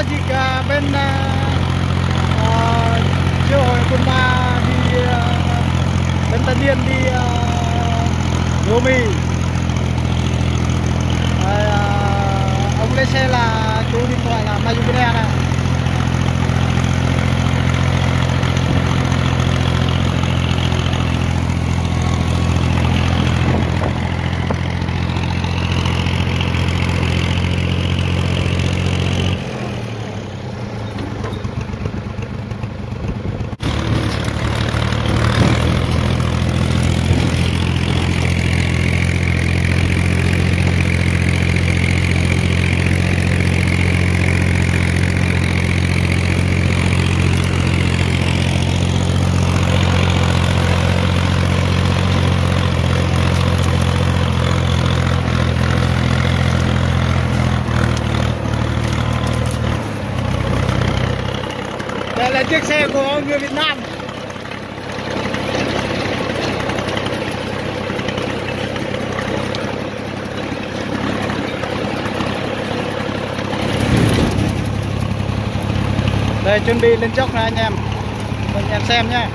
dịch bên chiều hồi cùng ba đi bên Tân Yên đi Lúa Mì. Ông lên xe là chú điện thoại là Mayumine này. Đây là chiếc xe của người Việt Nam. Đây chuẩn bị lên dốc này anh em xem nhé.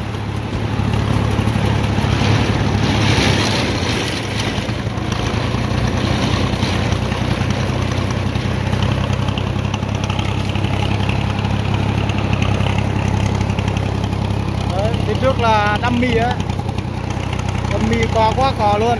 Phía trước là đâm mì á, đâm mì cò quá cò luôn.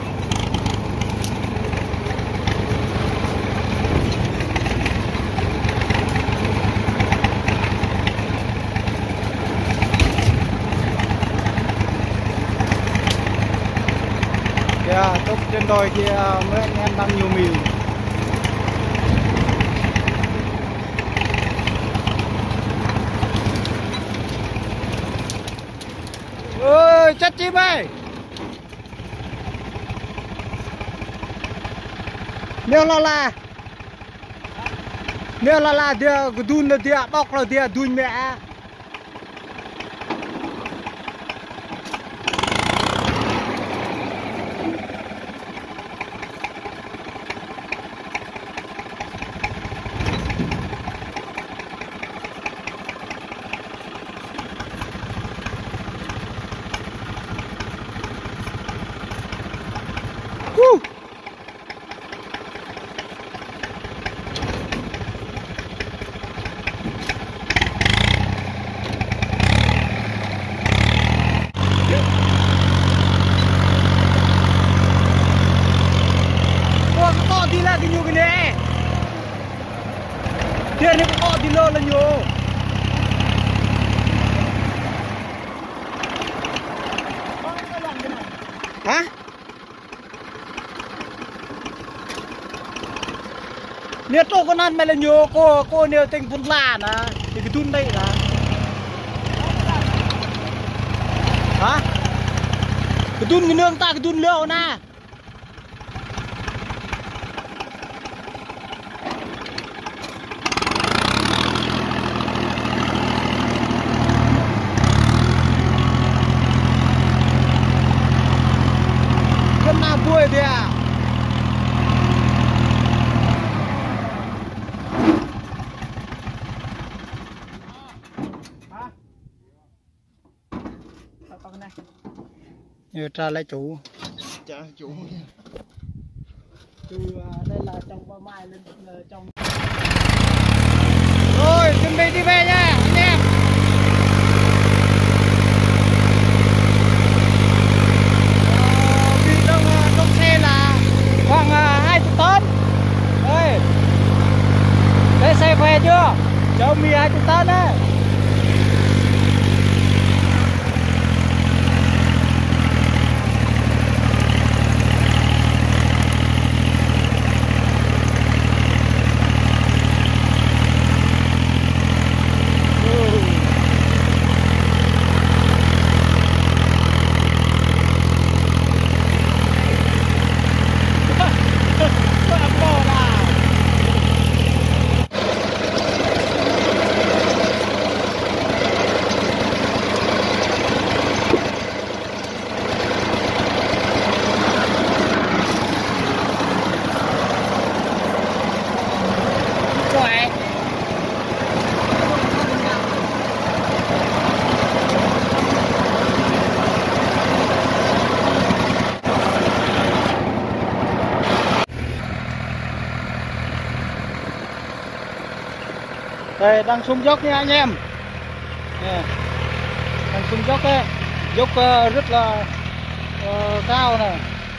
Kìa, tốc trên đồi kia mấy anh em đang nhiều mì. Ôi chết chim ơi, nếu là dia đun là dia bóc là dia đun mẹ. Đi là cái nhiều cái này tiền này có đi lơ là nhiều hả nếu tôi con ăn mày là nhiều cô nếu tình phun là nè thì cái thun đây là hả cái thun cái nương ta cái thun leo nè. Vui đi à. Như tra lại chủ. Trả chủ. Chú đây là trong ba mai lên trong. Rồi chuẩn bị đi về nha anh em. Trong xe là khoảng 20 tấn. Đây xe khỏe chưa? Chở mì 20 tấn đấy. Đây đang xuống dốc nha anh em. Nè, đang xuống dốc đấy, dốc rất là cao này.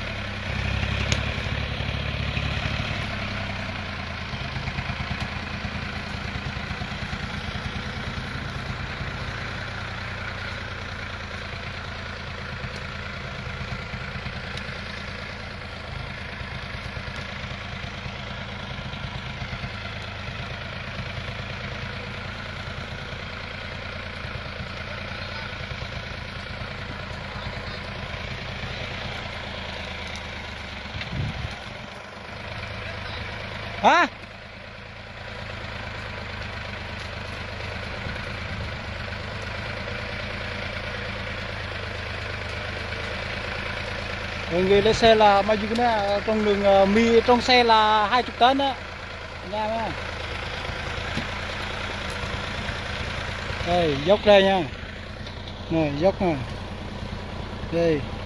Hả? Người lấy xe là bao nhiêu cái trong đường mi trong xe là 20 tấn á. Nha nha. Đây dốc đây nha. Này dốc này. Đây.